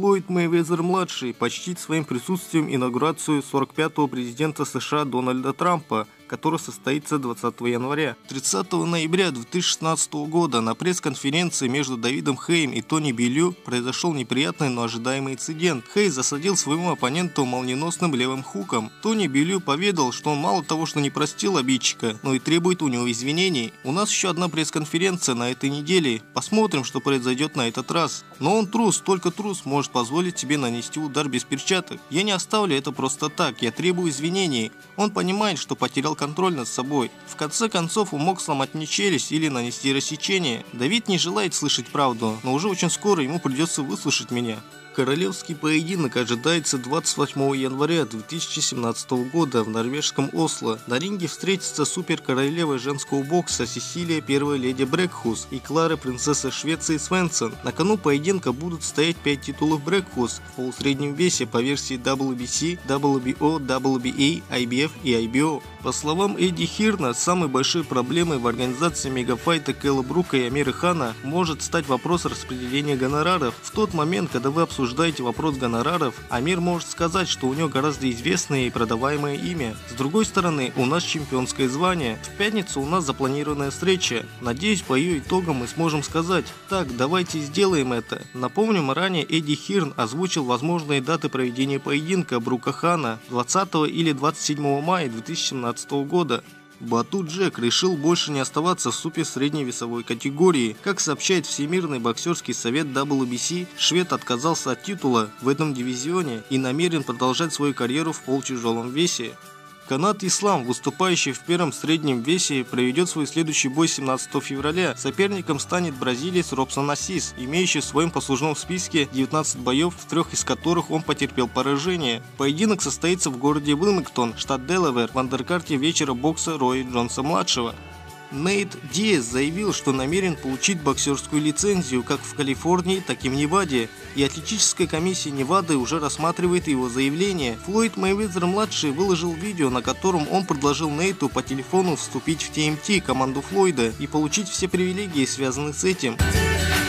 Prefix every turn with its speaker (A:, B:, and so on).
A: Флойд Мейвезер-младший почтит своим присутствием инаугурацию 45-го президента США Дональда Трампа, который состоится 20 января. 30 ноября 2016 года на пресс-конференции между Давидом Хейем и Тони Беллю произошел неприятный, но ожидаемый инцидент. Хей засадил своему оппоненту молниеносным левым хуком. Тони Беллю поведал, что он мало того, что не простил обидчика, но и требует у него извинений. У нас еще одна пресс-конференция на этой неделе. Посмотрим, что произойдет на этот раз. Но он трус, только трус может позволить себе нанести удар без перчаток. Я не оставлю это просто так, я требую извинений. Он понимает, что потерял контроль над собой. В конце концов, он мог сломать мне челюсть или нанести рассечение. Давид не желает слышать правду, но уже очень скоро ему придется выслушать меня. Королевский поединок ожидается 28 января 2017 года в норвежском Осло. На ринге встретятся суперкоролева женского бокса Сесилия первая леди Брэкхус и Клара принцесса Швеции Свенсон. На кону поединка будут стоять 5 титулов Брэкхус в полусреднем весе по версии WBC, WBO, WBA, IBF и IBO. По словам Эдди Хирна, самой большой проблемой в организации мегафайта Келла Брука и Амира Хана может стать вопрос распределения гонораров. В тот момент, когда вы обсуждаете вопрос гонораров, Амир может сказать, что у него гораздо известное и продаваемое имя. С другой стороны, у нас чемпионское звание. В пятницу у нас запланированная встреча. Надеюсь, по ее итогам мы сможем сказать: так, давайте сделаем это. Напомним, ранее Эдди Хирн озвучил возможные даты проведения поединка Брука Хана 20 или 27 мая 2017 года. Бату Джек решил больше не оставаться в суперсредней весовой категории. Как сообщает Всемирный боксерский совет WBC, швед отказался от титула в этом дивизионе и намерен продолжать свою карьеру в полутяжелом весе. Канат Ислам, выступающий в первом среднем весе, проведет свой следующий бой 17 февраля. Соперником станет бразилец Робсон Асис, имеющий в своем послужном списке 19 боев, в 3 из которых он потерпел поражение. Поединок состоится в городе Уилмингтон, штат Делавэр, в андеркарте вечера бокса Роя Джонса-младшего. Нейт Диас заявил, что намерен получить боксерскую лицензию как в Калифорнии, так и в Неваде, и атлетическая комиссия Невады уже рассматривает его заявление. Флойд Мейвезер-младший выложил видео, на котором он предложил Нейту по телефону вступить в TMT, команду Флойда, и получить все привилегии, связанные с этим.